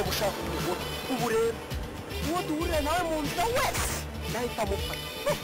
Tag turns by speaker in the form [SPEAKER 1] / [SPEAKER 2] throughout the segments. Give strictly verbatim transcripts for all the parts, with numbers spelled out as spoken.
[SPEAKER 1] gushaka umugore ubu rero uwo duhurira nawe mu nzira wese nahita amufata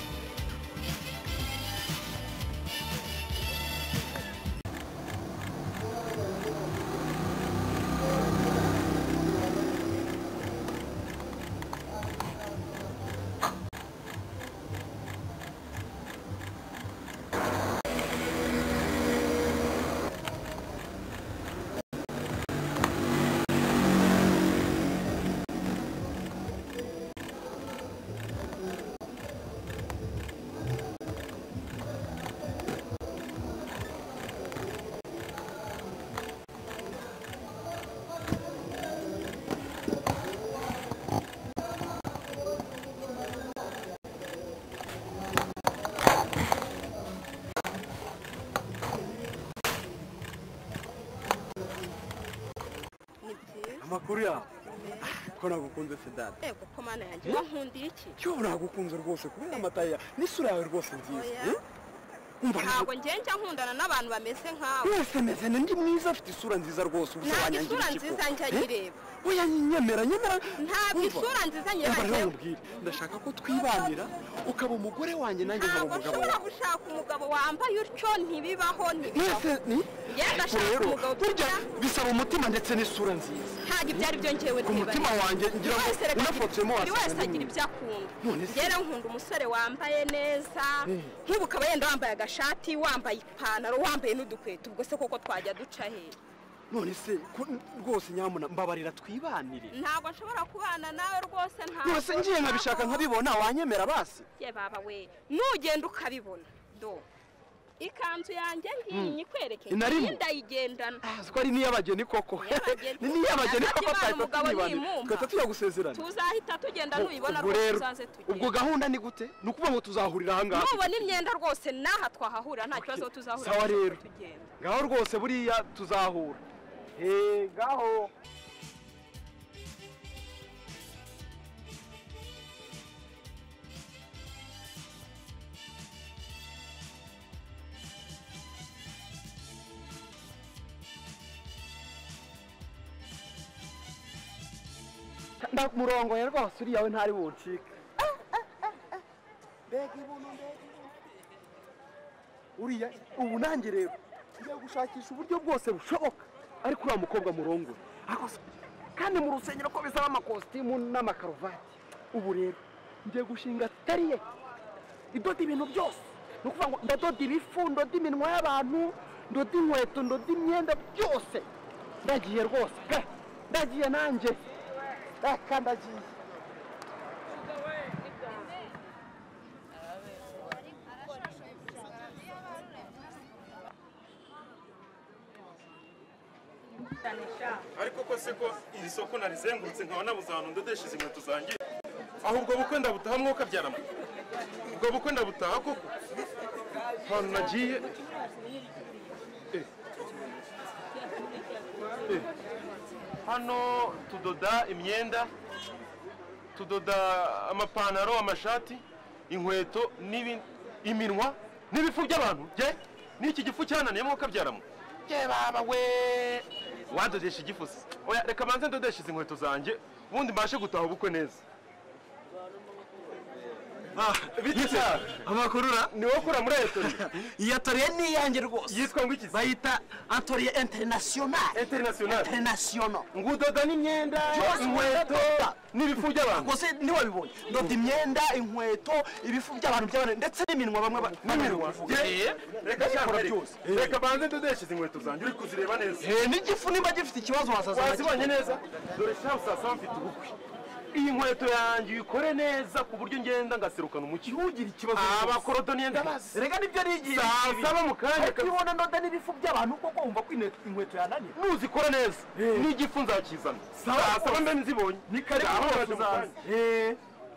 [SPEAKER 1] amakuru ya ko nagukunze se dada
[SPEAKER 2] ego ko mana yanjye wankundira iki
[SPEAKER 1] cyo nagukunze rwose kubera amataya n'isura yawe rwose nziza
[SPEAKER 2] ntabwo ngenje nkundana n'abantu bameze nkawe
[SPEAKER 1] wese meze ndi mwiza afite isura nziza rwose
[SPEAKER 2] ubuso wanyangira isura nziza njya gireba
[SPEAKER 1] oya nyemera nyemera
[SPEAKER 2] ntabwo isura nziza nyemera
[SPEAKER 1] ndashaka ko twibanira ukaba umugore wanjye nanjye nkaba umugabo wawe
[SPEAKER 2] ntabwo ushaka umugabo wambaye utyo ntibibaho
[SPEAKER 1] ntibibaho
[SPEAKER 2] yenda shaka umugabo
[SPEAKER 1] burya bisaba umutima ndetse n'isura nziza
[SPEAKER 2] ntabwo ibyo ari byo ngewe
[SPEAKER 1] ku mutima wanjye ngira ngo unafotsemo
[SPEAKER 2] buri wese agira ibyo akunda ngera nkunda umusore wambaye neza nk'ubu ukaba yenda wambaye agashati wambaye ipantaro wambaye n'udukweto ubwo se koko twajya duca he
[SPEAKER 1] none se rwose nyamuna mbabarira twibanire
[SPEAKER 2] ntabwo nshobora kubana nawe rwose ntabwo
[SPEAKER 1] nose ngiye nkabishaka nkabibona wanyemera basi
[SPEAKER 2] ye baba we nugenda ukabibona do ikanzu yanjye ngiye nyikwereke ndayigendana
[SPEAKER 1] aziko ari niyabageni koko ni niyabageni koko twahita twibana twahita tujya gusezerana
[SPEAKER 2] tuzahita tugenda nuyibona rwose tuzaze tugenda
[SPEAKER 1] ubwo gahunda ni gute ni ukuvuga ngo tuzahurira aha ngaha
[SPEAKER 2] nubona imyenda rwose n'aha twahahurira nta kibazo tuzahurira
[SPEAKER 1] sawa rero ngaho rwose buriya tuzahura eh ngaho ndamurongo ya rwose uri yawe ntari buncike mbega ibuno mbega uriya ubu nanjye rero ngiye gushakisha uburyo bwose bushoboka ariko uriya mukobwa murongora kandi mu rusengero ko bisaba amakositimu n'amakaruvati ubu rero ngiye gushinga tariye idoda ibintu byose ni ukuvuga ngo ndadoda ibifu ndoda iminwa y'abantu ndoda inkweto ndoda imyenda byose ndagiye rwose pe ndagiye nanjye reka ndagiye
[SPEAKER 3] ariko ko se ko iri soko narizengurutse nkaba nabuze ahantu ndodesha izi nkweto zanjye aho ubwo bukwe ndabutaha mwuka byarama ubwo bukwe ndabutaha koko ahantu nagiye hano tudoda imyenda tudoda amapantaro amashati inkweto iminwa n'ibifu by'abantu je n'iki gifu cyananiye mwuka byarama je baba we wadodesha igifu se oya reka manze ndodesha izi nkweto zanjye ubundi mbashe gutaha ubukwe neza
[SPEAKER 1] ah bitsa amakurura
[SPEAKER 3] ni wo kura muri etori
[SPEAKER 1] iya toriye ni yanjye rwose
[SPEAKER 3] yitwa ngo iki
[SPEAKER 1] bayita Atelier International
[SPEAKER 3] International
[SPEAKER 1] International
[SPEAKER 3] ngudoda n'imyenda inkweto n'ibifu by'abantu
[SPEAKER 1] gose ni wabibonye ndoda imyenda inkweto ibifu by'abantu by'abantu ndetse n'iminwa bamwe
[SPEAKER 3] n'iminwa reka cyakora byose reka banze ndodesha izi nkweto zanjye uri kuzireba neza
[SPEAKER 1] eh n'igifu nimba gifite ikibazo wasaza
[SPEAKER 3] wazibanye neza dore shafu sasa mfite ubukwe iyi nkweto yanjye uyikore neza ku buryo ngenda ngaserukana umucyo
[SPEAKER 1] ugira ikibazo
[SPEAKER 3] abakorodoniye ndabazi
[SPEAKER 1] rega nibyo nigiye
[SPEAKER 3] saba mu kanya
[SPEAKER 1] kabibona ndoda n'ibifu by'abantu koko umva ko inkweto yananiye
[SPEAKER 3] nuzikora neza n'igifu nzakizana saba mbe nzibonye
[SPEAKER 1] ni kare aho tuzaza eh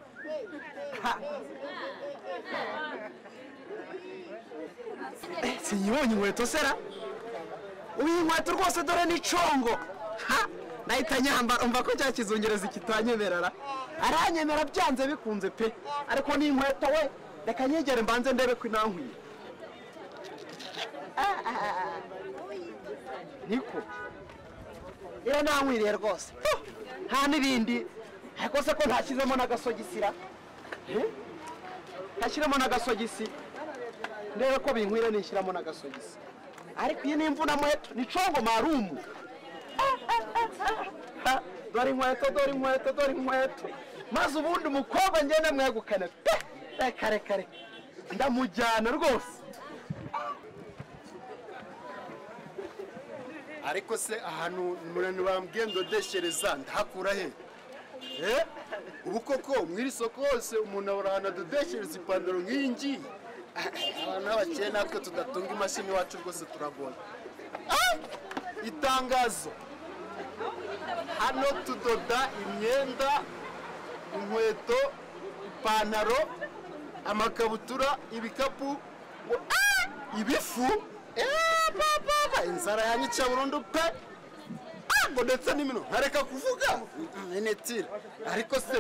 [SPEAKER 1] sinyibonye inkweto sera uyu inkweto rwose dore ni congo nahita nyambara umva ko cya kizungereza kitanyemerera aranyemera byanze bikunze pe ariko ni inkweto we reka nyegere mbanze ndebe ko inankwiye niko iyo nanywiriye rwose nta n'ibindi ariko se ko ntashyizemo n'agasogisira ntashyiramo n'agasogisi ndebe ko binkwira nishyiramo n'agasogisi ariko iyi ni imvuna muheto ni congo marumu dore inkweto dore inkweto dore inkweto maze ubundi umukobwa ngende mwegukane pe reka reka reka ndamujyana rwose
[SPEAKER 4] ariko se ahantu umuntu bambwiye ndodeshereza ndahakura he ubu koko mw'iri soko hose umuntu abura ahantu adodeshereza ipantaro nk'iyi ngiyi abantu b'abakire natwe tudatunga imashini iwacu rwose turagora itangazo hano tudoda imyenda inkweto ipantaro amakabutura ibikapu ibifu inzara yanyica burundu pe ngo ndetse n'imino ntareka kuvuga inetire ariko se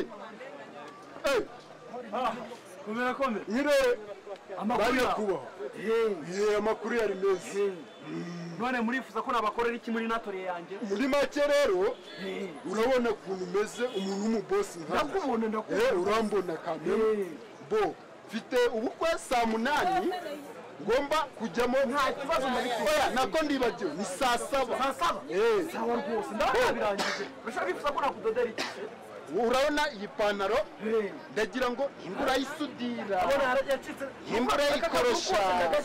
[SPEAKER 3] komera komera
[SPEAKER 4] nyire
[SPEAKER 3] amakuru
[SPEAKER 4] kubaho eh amakuru yari meza
[SPEAKER 3] none murifuza ko nabakorera iki muri natoriye yanjye
[SPEAKER 4] muri make rero urabona ukuntu umeze umuntu w'umubosi nka
[SPEAKER 3] ndakubona ndakubona
[SPEAKER 4] eh urambona kamera bo mfite ubukwe saa munani ngomba kujyamo
[SPEAKER 3] nta kibazo
[SPEAKER 4] oya nako ndibagiwe ni saa saba
[SPEAKER 3] saa saba
[SPEAKER 4] eh
[SPEAKER 3] sawa rwose ndabirangije urashaka bifuza ko nakudodera iki
[SPEAKER 4] urabona iyi pantaro ndagira ngo imbura yisudira imbura yikorosha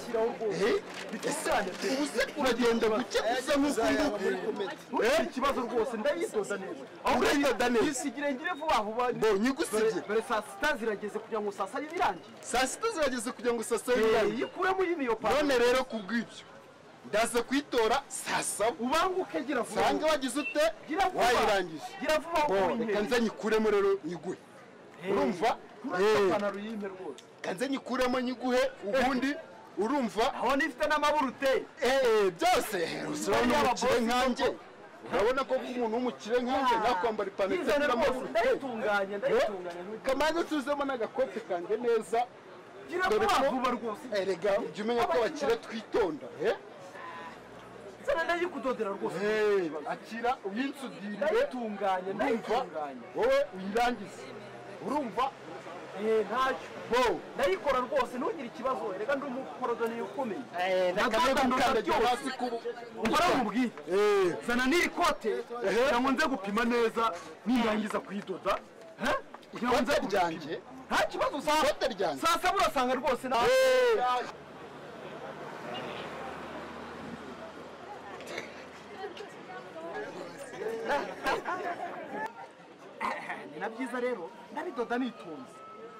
[SPEAKER 4] ubu se uragenda guke usa nk'ukunguku
[SPEAKER 3] ikibazo rwose ndayidoda neza
[SPEAKER 4] urayidoda neza
[SPEAKER 3] isigire ngire vuba vuba
[SPEAKER 4] bo nyigusigiye
[SPEAKER 3] dore saa sita zirageze kugira ngo saa saba birangiye
[SPEAKER 4] saa sita zirageze kugira ngo saa saba birangiye
[SPEAKER 3] yikuremo y'iyo pantaro
[SPEAKER 4] none rero kubw'ibyo ndaza kuyitora saa saba
[SPEAKER 3] ubanguke gira vuba
[SPEAKER 4] sange wagize ute wayirangije
[SPEAKER 3] gira vuba
[SPEAKER 4] reka nze nyikuremo rero nyiguhe urumva
[SPEAKER 3] pantaro yime rwose
[SPEAKER 4] kanze nyikuremo nyiguhe ubundi urumva
[SPEAKER 3] aho nifite n'amaburute
[SPEAKER 4] eh byose urabona umukire nkanjye urabona ko umuntu w'umukire nkanjye nakwambara ipantaro
[SPEAKER 3] itagira amaburute ndayitunganya ndayitunganya
[SPEAKER 4] kamanze tuzemo n'agakote kanjye neza
[SPEAKER 3] gira vuba vuba rwose
[SPEAKER 4] erega ujye umenya ko abakire twitonda eh
[SPEAKER 3] sana ndayikudodera rwose
[SPEAKER 4] akira uyinsudire
[SPEAKER 3] ndayitunganya ndayitunganya
[SPEAKER 4] wowe uyirangize urumva
[SPEAKER 3] eh ntacyo
[SPEAKER 4] bo
[SPEAKER 3] ndayikora rwose ntugire ikibazo erega ndi umukorodoni ukomeye
[SPEAKER 4] eh nakaje gukandagira hasi kubu
[SPEAKER 3] umbara umubwire
[SPEAKER 4] eh
[SPEAKER 3] zana n'iri kote cyangwa nze gupima neza nindangiza kuyidoda eh
[SPEAKER 4] ikote ryanjye
[SPEAKER 3] nta kibazo saa
[SPEAKER 4] ikote ryanjye
[SPEAKER 3] saa saba urasanga rwose na ni na byiza rero ndabidoda nitonze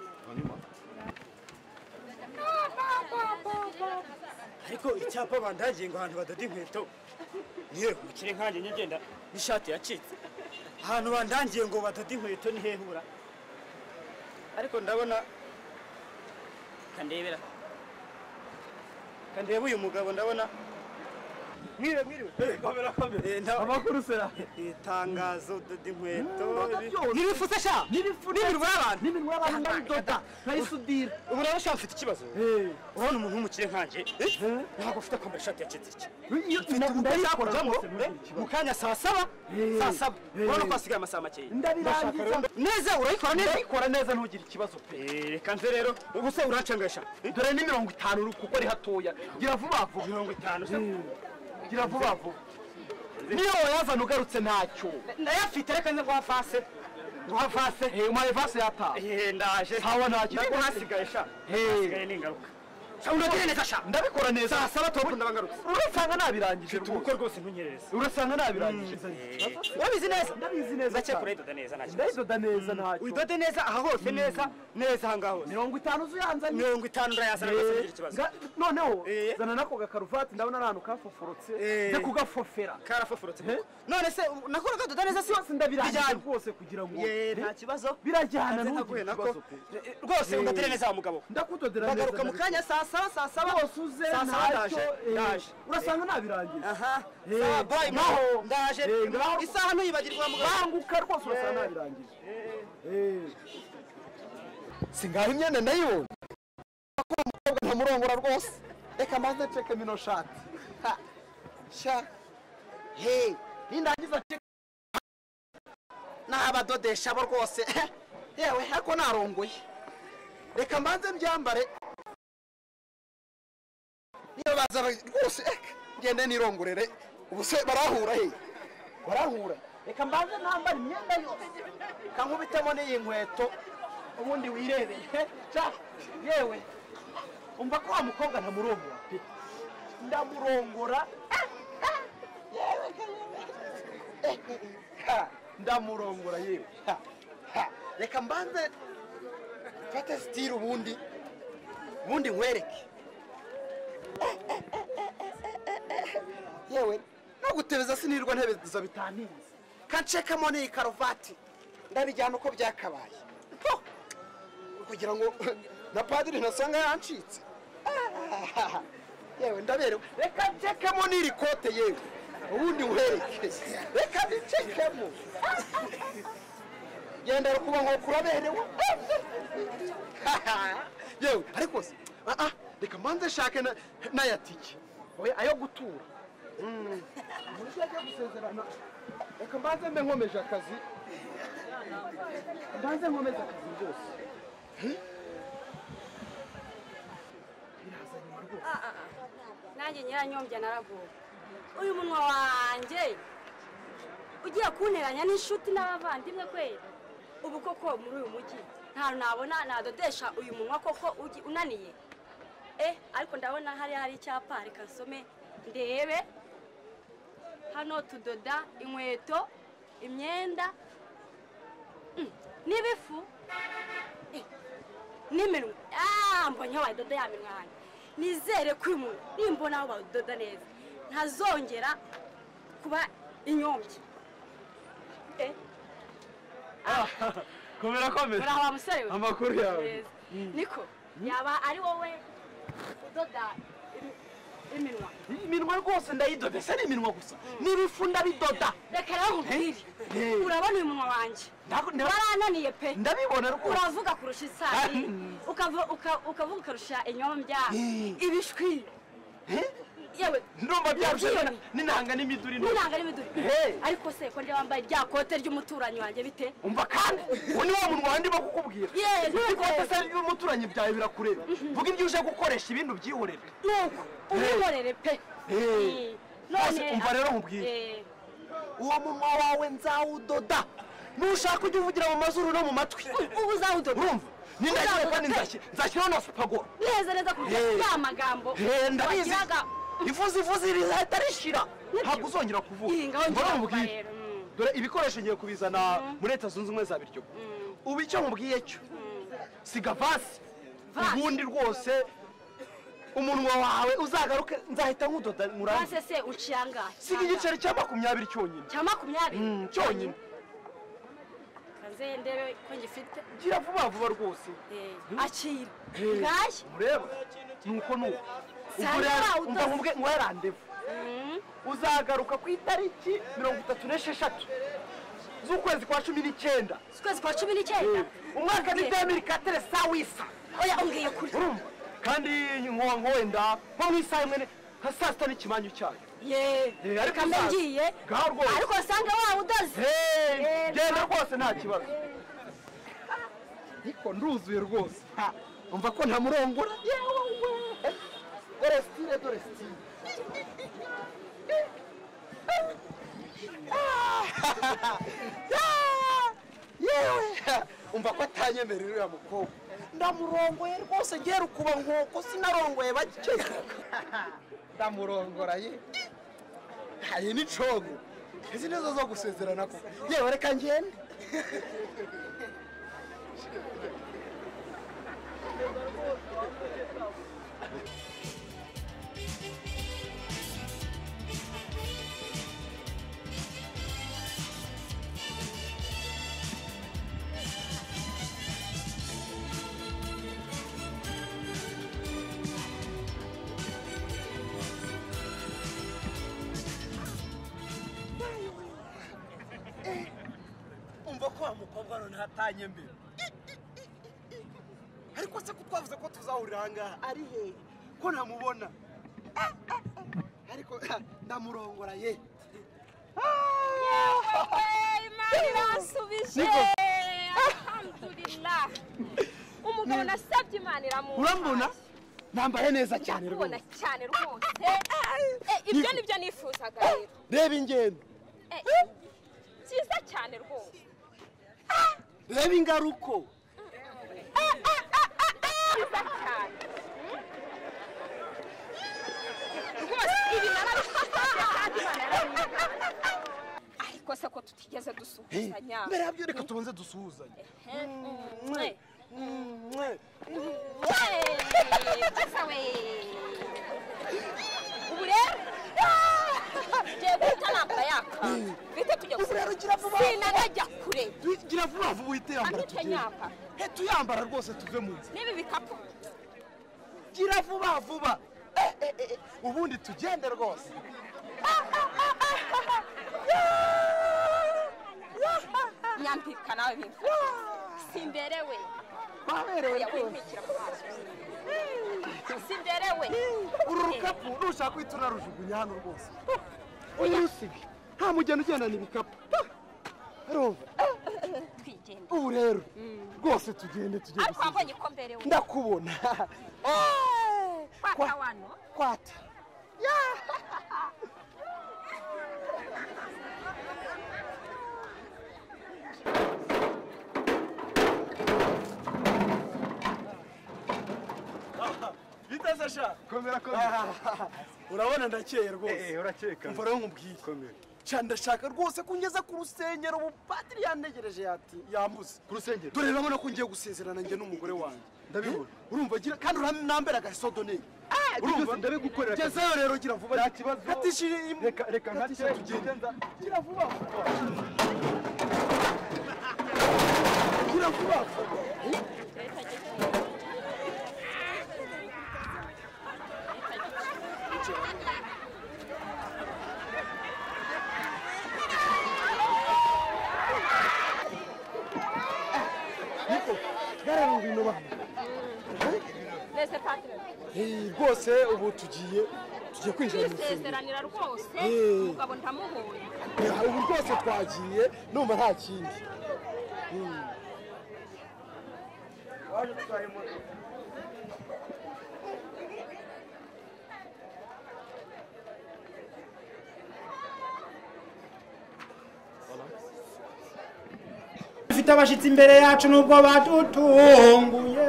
[SPEAKER 5] ariko icyapa bandagiye ngo ahantu badoda inkweto nihe umukire nkanjye nyigenda n'ishati yacitse ahantu bandangiye ngo badoda inkweto ni hehura ariko ndabona kandebera kandeba uyu mugabo ndabona mwiriwe mwiriwe
[SPEAKER 3] kamera kamera amakuru sera
[SPEAKER 5] itangazo doda inkweto
[SPEAKER 3] nibifutse sha nibifutse y'abantu n'iminwa y'abantu ndabidoda nkayisudira
[SPEAKER 5] ubu rero sha mfite ikibazo urabona umuntu w'umukire nkanjye ntabwo ufite kwambara ishati yacitse iki
[SPEAKER 3] ndayikoramo
[SPEAKER 5] mu kanya saa saba saa saba urabona ko hasigaye amasaha makeya
[SPEAKER 3] ndabirangiza
[SPEAKER 5] neza urayikora neza
[SPEAKER 3] ndayikora neza ntugire ikibazo pe
[SPEAKER 5] reka nze rero ubu se urancangasha
[SPEAKER 3] dore ni mirongo itanu kuko ari hatoya gira vuba vuba
[SPEAKER 5] mirongo itanu
[SPEAKER 3] gira vuba vuba niyo wayazana ugarutse ntacyo
[SPEAKER 5] ndayafite reka nze guha fase guha fase
[SPEAKER 3] umaye vase yataha
[SPEAKER 5] ndaje
[SPEAKER 3] sawa ntacyo
[SPEAKER 5] ndako hasigaye sha hasigaye n'ingaruka uragira neza sha
[SPEAKER 3] ndabikora neza
[SPEAKER 5] saa saba tuba ndabangarutse
[SPEAKER 3] urasanga nabirangije
[SPEAKER 5] rwose uko rwose ntunyerereze
[SPEAKER 3] urasanga nabirangije
[SPEAKER 5] wabizi neza
[SPEAKER 3] ndabizi neza
[SPEAKER 5] ndakeka urayidoda neza ntacyo
[SPEAKER 3] ndayidoda neza ntacyo
[SPEAKER 5] uyidode neza aha hose neza neza aha ngaho
[SPEAKER 3] mirongo itanu zuyanzanye
[SPEAKER 5] mirongo itanu ndayazana rwose ngira ikibazo
[SPEAKER 3] noneho zana nako gakaruvati ndabona ari ahantu kafoforotse nze kugafofera
[SPEAKER 5] karafoforotse none se nakora kadoda neza si
[SPEAKER 3] yose ndabirangije rwose kugira ngo
[SPEAKER 5] nta kibazo
[SPEAKER 3] birajyana
[SPEAKER 5] ntugire ikibazo rwose undodere neza wa mugabo
[SPEAKER 3] ndakudodera neza
[SPEAKER 5] bagaruka mu kanya saa saba saa saba
[SPEAKER 3] bose uze ntacyo urasanga nabirangije
[SPEAKER 5] aha saa boy ngaho ndaje isaha ntuyibagirwa mugabo
[SPEAKER 3] banguka rwose urasanga nabirangije
[SPEAKER 1] singaho imyenda ndayibona ko umukobwa ntamurongora rwose reka maze ceke mino shati sha hey nindangiza n'abadodesha bo rwose yewe ariko narongoye reka mbanze mbyambare niyo baza rwose ngende nirongorere ubu se barahura he barahura reka mbanze nambara imyenda yose kankubitemo n'iyi nkweto ubundi wirebeye yewe umva ko wa mukobwa ntamurongora pe ndamurongora yewe ndamurongora yewe reka mbanze fate style ubundi ubundi nkwereke yewe no gutebeza sinirwa ntebeza bitanize kancekamo n'iyi karuvati ndabijyana uko byakabaye kugira ngo na padiri ntasanga yancitse yewe ndaberewe reka ncekemo n'iri kote yewe ubundi nkwereke reka ncekemo genda rukuba ngo kuraberewe yewe ariko se ah reka mbanze shake n'ayatike oya ayo gutura muri cyo gusezerana reka mbanze mbe nkomeje akazi mbanze nkomeze akazi rwose
[SPEAKER 6] nanjye nyiranyombya naraguwe uyu munwa wanjye ugiye kunteranya n'inshuti n'abavandimwe kwera ubu koko muri uyu mujyi nta nabona nadodesha uyu munwa koko unaniye eh ariko ndabona hari hari icyapa reka nsome ndebe hano tudoda inkweto imyenda n'ibifu n'iminwa ah mbonye wadoda ya minwa hano nizere ko uyu muntu nimbona aho badoda neza ntazongera kuba inyombya eh
[SPEAKER 3] komera komera
[SPEAKER 6] uraho wa musore we
[SPEAKER 3] amakuru yawe
[SPEAKER 6] niko yaba ari wowe udoda iminwa
[SPEAKER 1] iminwa rwose ndayidoda se n'iminwa gusa n'ibifu ndabidoda
[SPEAKER 6] reka rero nkubwire urabona uyu munwa wanjye warananiye pe
[SPEAKER 1] ndabibona rwose
[SPEAKER 6] uravuga kurusha isari ukavuga ukarusha inyombya ibishwi yewe
[SPEAKER 1] ndumva byarusha n'inanga n'imiduri
[SPEAKER 6] n'inanga n'imiduri ariko se ko ndi wambaye rya kote ry'umuturanyi wanjye bite
[SPEAKER 1] umva kandi uwo ni wa munwa wandi bo kukubwira ikote se ry'umuturanyi byawe birakureba vuga ibyo uje gukoresha ibintu byihorere
[SPEAKER 6] nuko ubihorere pe
[SPEAKER 1] none umva rero nkubwire uwo munwa wawe nzawudoda nushaka ujya uvugira mu mazuru no mu matwi
[SPEAKER 6] ubu uzawudoda
[SPEAKER 1] urumva nindagiye kandi nzashyiraho na supagoro
[SPEAKER 6] neza neza kurya ya magambo
[SPEAKER 1] ndabizi ivuze ivuze rizahita rishira ntabwo uzongera kuvuga mbona nkubwire dore ibikoresho ngiye kubizana muri leta zunze ubumwe za biryo ubu icyo nkubwiye cyo siga vasi ubundi rwose umunwa wawe uzagaruke nzahita nkudoda nkurane
[SPEAKER 6] vase se uciyanga
[SPEAKER 1] siga igiceri cya makumyabiri cyonyine
[SPEAKER 6] cya makumyabiri
[SPEAKER 1] cyonyine
[SPEAKER 6] kanze ndebe ko ngifite
[SPEAKER 1] gira vuba vuba rwose
[SPEAKER 6] akira ngaye
[SPEAKER 1] mureba nuko nuko umva nkubwe ngo yarandevu uzagaruka ku itariki mirongo itatu n'esheshatu z'ukwezi kwa cumi n'icyenda
[SPEAKER 6] ukwezi kwa cumi n'icyenda
[SPEAKER 1] umwaka ni demiri katere sawisa
[SPEAKER 6] oya umbwiye kuri
[SPEAKER 1] urumva kandi nko wenda nko mu isaha imwe nka saa sita n'ikimanyu cyayo
[SPEAKER 6] ye ariko ngiye ariko usanga wawudoze
[SPEAKER 1] genda rwose nta kibazo ariko nduzuye rwose umva ko ntamurongora yewe dore stile dore stile yewe umva ko atanyemerera uriya mukobwa ndamurongoye rwose ngera ukuba nk'uko sinarongoye bake ndamurongora ye iyi ni cogo izi nizo zo gusezerana ko yewe reka ngende umva ko wa mukobwa none hatanye mbere ariko se ko twavuze ko tuzahurira aha ngaha ari hehe ko ntamubona ariko ndamurongora ye
[SPEAKER 6] Imana
[SPEAKER 2] irasubije alhamdulillah umugabo nasabye Imana iramuha
[SPEAKER 1] urambona nambaye neza cyane rwose
[SPEAKER 2] ubona cyane rwose ibyo nibyo nifuzaga rero
[SPEAKER 1] reba ingendo
[SPEAKER 2] cyiza cyane rwose
[SPEAKER 1] reba ingaruko
[SPEAKER 2] cyiza cyane rwose ibi narabishyize kandi Imana ariko se ko tutigeze dusuhuzanya
[SPEAKER 1] mbere yabyo reka tubanze dusuhuzanye
[SPEAKER 2] ubu rero ngiye guhita nambara yaka bite tujya sinanajya kure
[SPEAKER 1] gira vuba vuba uhite yambara tugende he tuyambara rwose tuve mu nzu
[SPEAKER 2] n'ibi bikapu
[SPEAKER 1] gira vuba vuba ubundi tugende rwose
[SPEAKER 2] nyambika nawe bimfa simberewe
[SPEAKER 1] baberewe
[SPEAKER 2] wimikira ku maso simberewe
[SPEAKER 1] uru rukapu nushaka uhita unarujugunya hano rwose uyusige nta mugeni ugendana ibikapu arumva
[SPEAKER 2] twigende
[SPEAKER 1] ubu rero rwose tugende tujye
[SPEAKER 2] ariko wabonye ko mberewe
[SPEAKER 1] ndakubona
[SPEAKER 2] kwata wano
[SPEAKER 1] kwata
[SPEAKER 4] biteze sha
[SPEAKER 1] komera komera
[SPEAKER 4] urabona ndakeye rwose
[SPEAKER 1] eh urakeka
[SPEAKER 4] umva rero nkubwiye
[SPEAKER 1] komera
[SPEAKER 4] cyane ndashaka rwose kungeza ku rusengero ubupadiri yantegereje yati yambuze
[SPEAKER 1] ku rusengero
[SPEAKER 4] dore urabona ko ngiye gusezerana njye n'umugore wanjye
[SPEAKER 1] ndabibona
[SPEAKER 4] urumva gira kandi uranambera agasodone
[SPEAKER 1] urumva ndabigukorera
[SPEAKER 4] gezayo rero gira vuba
[SPEAKER 1] nta kibazo
[SPEAKER 4] katishije
[SPEAKER 1] reka reka nkate
[SPEAKER 4] tugenda gira vuba gira vuba
[SPEAKER 1] gara rubino ba
[SPEAKER 2] mbese patire
[SPEAKER 1] eh rwose ubu tugiye tugiye kwinjira mu rusengero
[SPEAKER 2] kwisezeranira rwose umugabo ndamuhoye
[SPEAKER 1] ubu rwose twagiye numva nta kindi waje tutwaye moto
[SPEAKER 5] dufite abashitsi imbere yacu nubwo badutunguye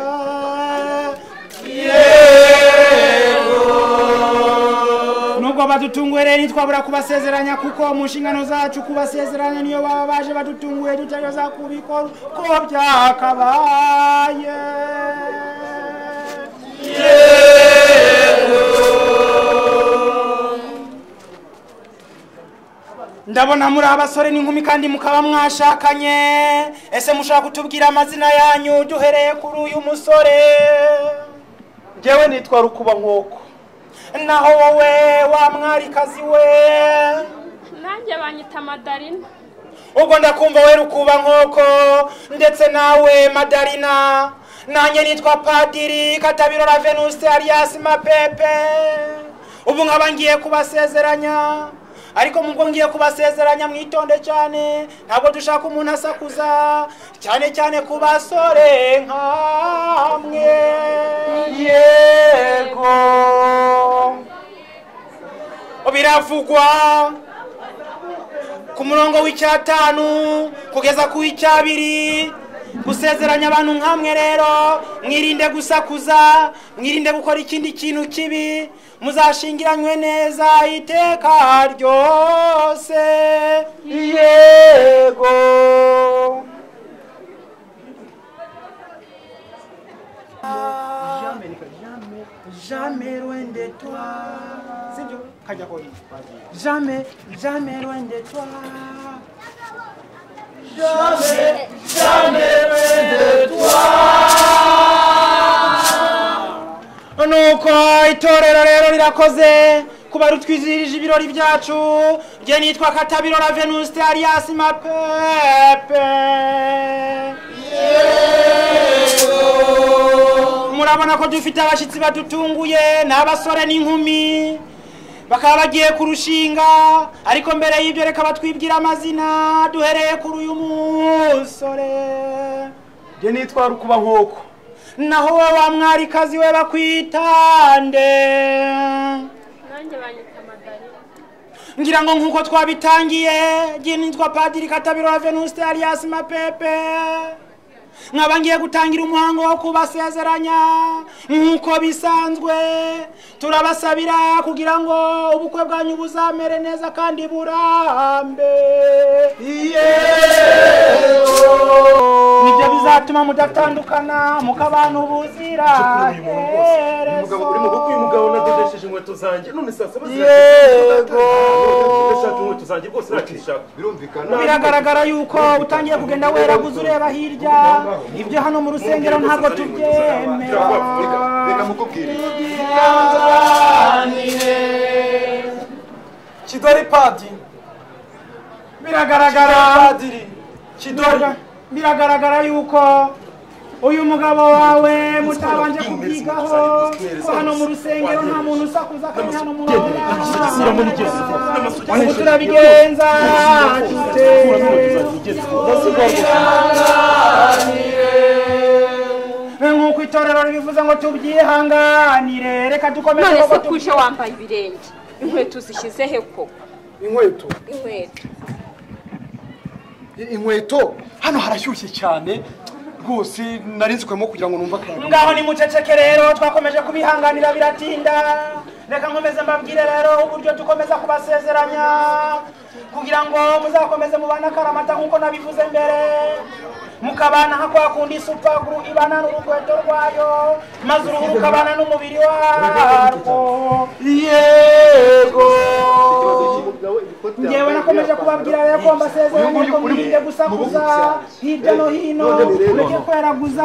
[SPEAKER 5] nubwo badutunguye rero ntitwabura kubasezeranya kuko mu nshingano zacu kubasezeranya niyo baba baje badutunguye tutayoza kubikora uko byakabaye ndabona muri abasore n'inkumi kandi mukaba mwashakanye ese mushaka kutubwira amazina yanyu duhereye kuri uyu musore
[SPEAKER 1] njyewe nitwa Rukuba Nkoko
[SPEAKER 5] naho wowe wa mwarikazi we
[SPEAKER 2] nanjye banyita Madarina
[SPEAKER 5] ubwo ndakumva we Rukuba Nkoko ndetse nawe Madarina nanjye nitwa Padiri Katabirora Venuste alias Mapepe ubu nkaba ngiye kubasezeranya ariko mubwo ngiye kubasezeranya mwitonde cyane ntabwo dushaka umuntu asakuza cyane cyane ku basore nkamwe yego biravugwa ku murongo w'icyatanu kugeza ku w'icyabiri gusezeranya abantu nkamwe rero mwirinde gusakuza mwirinde gukora ikindi kintu kibi muzashingiranywe neza iteka ryose yego jamais loin de toi sibyo kajya ko jamais jamais loin de toi jamais jamais loin de toi nuko itorero rero rirakoze kuba rutwizirije ibirori byacu nge nitwa Katabirora Venuste alias Mapepe murabona ko dufite abashitsi badutunguye n'abasore n'inkumi bakaba bagiye kurushinga ariko mbere y'ibyo reka batwibwira amazina duhereye kuri uyu musore.
[SPEAKER 1] Je nitwa Rukuba nkoko.
[SPEAKER 5] Naho wowe wa mwarikazi we bakwitande?
[SPEAKER 6] nanjye banyita Madari.
[SPEAKER 5] Ngira ngo nkuko twabitangiye je nitwa Padiri Katabiro Venuste alias Mapepe. Nkaba ngiye gutangira umuhango wo kubasezeranya nkuko bisanzwe. Turabasabira kugira ngo ubukwe bwanyu buzamere neza kandi burambe. Nibyo bizatuma mudatandukana mukabana ubuzira.
[SPEAKER 3] umugabo uri mu bukwe umugabo nadedesheje inkweto zanjye none sasa
[SPEAKER 5] Yego.
[SPEAKER 3] ndashaka inkweto zanjye rwose nakishaka
[SPEAKER 4] birumvikana.
[SPEAKER 5] Biragaragara yuko utangiye kugenda weraguza ureba hirya. Ibyo hano mu rusengero ntabwo tubyemera.
[SPEAKER 4] Reka mukubwire.
[SPEAKER 1] Kidori Padi.
[SPEAKER 5] Biragaragara
[SPEAKER 1] Padiri. Kidori.
[SPEAKER 5] Biragaragara yuko uyu mugabo wawe mutabanje kubyigaho ko hano mu rusengero nta muntu usakuza kandi hano mu ubu turabigenza nk'uko itorero ribivuze ngo tubyihanganire. Reka dukomeze.
[SPEAKER 2] none se kuje wambaye ibirenge inkweto zishyize he koko?
[SPEAKER 1] Inkweto.
[SPEAKER 2] Inkweto
[SPEAKER 1] Inkweto hano harashyushye cyane. Rwose narinzwemo kugira ngo numva akayaga.
[SPEAKER 5] Ngaho ni muceceke rero twakomeje kubihanganira biratinda. Reka nkomeze mbabwire rero uburyo dukomeza kubasezeranya kugira ngo muzakomeze mubana karamata nkuko nabivuze mbere. Mukabana hakwa kundi supaguru ibana n'urugweto rwayo maze uruhu rukabana n'umubiri warwo. Yego. Ngewe nakomeje kubabwira rero ko mbasezeranye ko mwirinde gusakuza hirya no hino mureke kweraguza.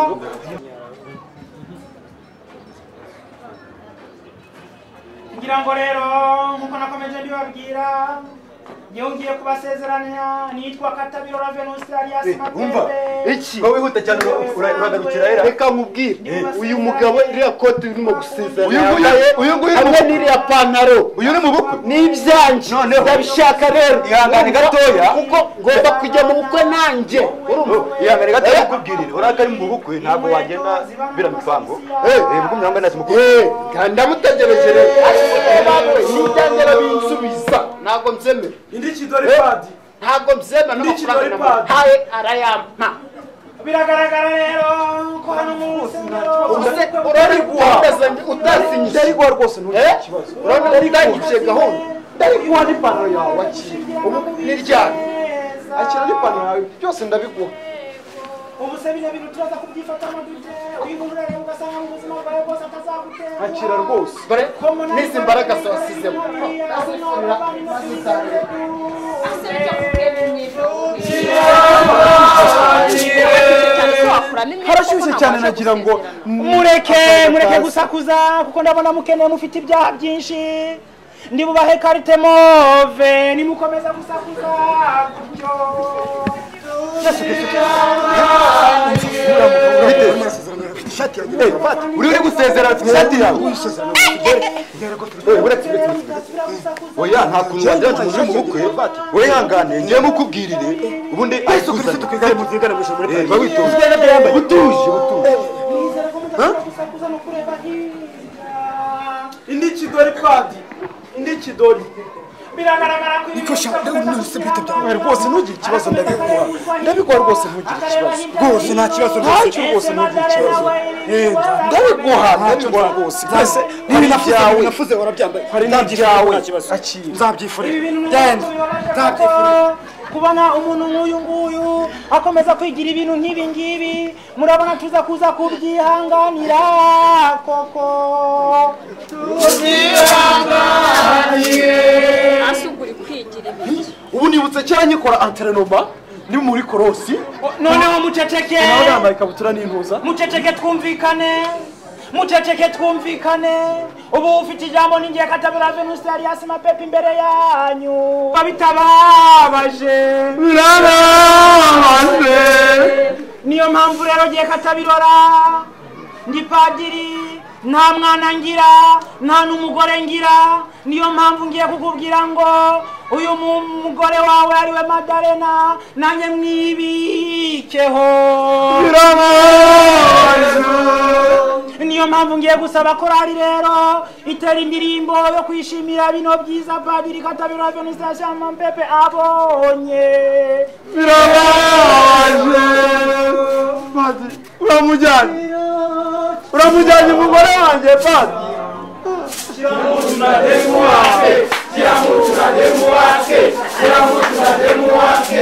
[SPEAKER 5] Ngira ngo rero nkuko nakomeje ndibabwira ngewe ngiye kubasezeranya nitwa Katabiro Venuste alias Mapepe.
[SPEAKER 4] Iki wowe huta cyane uragarukira era. Reka nkubwire uyu mugabo iriya kote urimo gusezerana. Uyu nguyu uyu nguyu hamwe n'iriya pantaro. Uyu ni mu bukwe. Ni ibyanje. Ndabishaka rero. Ihangane gatoya kuko ngomba kujya mu bukwe nanjye. Ihangane gatoya kubwirire. Urakari mu bukwe ntabwo wagenda bira mifango. Eh eh bukwe mwanga nasi mukuru. Eh kandi mutegereje rero. Nijyangera binsubiza. Ntabwo mzemera.
[SPEAKER 1] Indi Kidori Padi.
[SPEAKER 4] Ntabwo mzemera n'amafaranga haye arayampa.
[SPEAKER 5] Biragaragara rero ko hano mu rusengero
[SPEAKER 4] urari guhaza utasinye ndari guha rwose ntugire ikibazo. Urabona ndangije gahunda. Ndari guha n'ipantaro yawe akiri. Ubu niryane. Akira n'ipantaro yawe byose ndabiguha.
[SPEAKER 5] ubu se bino bintu turaza kubyifata amaduje uyigurira rero ugasanga mu buzima bwawe bwose atazagutera.
[SPEAKER 1] Akira rwose.
[SPEAKER 4] Dore n'izi mbaraga wasizemo.
[SPEAKER 1] Harashyushye cyane nagira ngo
[SPEAKER 5] mureke mureke gusakuza kuko ndabona mukeneye mufite ibyaha byinshi. Ndi bubahe karite move nimukomeza gusakuza gutyo.
[SPEAKER 4] Uri uri gusezerana ishati yawe. Oya nta kuntu wajya muri mu bukwe. Oya hangane ngiye mukubwirire ubundi ayisukuze tukigare muzigana muri muri. Eh bawitonze. Butuje butuje.
[SPEAKER 1] Indi Kidori Padi. Indi Kidori.
[SPEAKER 5] Biragaragara ko
[SPEAKER 1] Ikosha ndabunuse bite byawe rwose ntugire ikibazo ndabikora. Ndabikora rwose ntugire ikibazo. Rwose nta kibazo rwose rwose ntugire ikibazo. Eh ndabiguha ndabiguha rwose. Mbese nibi nafuze nafuze warabyambaye. Hari n'ibyawe akira. Nzabyifurira. Genda. Nzabyifurira.
[SPEAKER 5] kubona umuntu nk'uyu nguyu akomeza kwigira ibintu nk'ibi ngibi murabona tuza kuza kubyihanganira koko
[SPEAKER 2] tubyihanganire asuguri kwigira ibiki
[SPEAKER 1] ubu nibutse cyane nyikora antrenoma ni muri korosi
[SPEAKER 5] noneho muceceke
[SPEAKER 1] nawe yambaye ikabutura n'impuza
[SPEAKER 5] muceceke twumvikane muceceke twumvikane ubu ufite ijambo ningiye Katabira Venuste alias Mapepe imbere yanyu babitababaje
[SPEAKER 1] birababaje
[SPEAKER 5] niyo mpamvu rero giye Katabirora ndi padiri nta mwana ngira nta n'umugore ngira, niyo mpamvu ngiye kukubwira ngo uyu mugore wawe ariwe Madarena nanjye mwibikeho. Niyo mpamvu ngiye gusaba korali rero itera indirimbo yo kwishimira bino byiza Padiri Katabira Venusian Mompepe abonye.
[SPEAKER 1] Birabaje Padiri, uramujyanye uramujyanye umugore wanjye Padiri. Kiramutuna demu wake, kiramutuna demu wake, kiramutuna demu wake.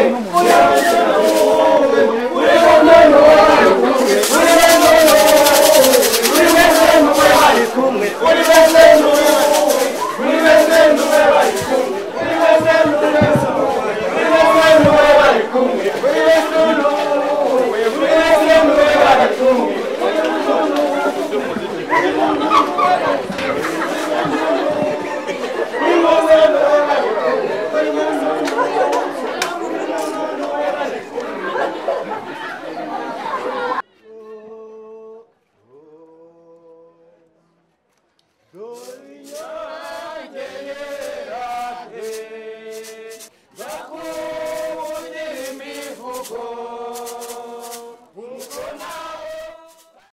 [SPEAKER 7] Gloria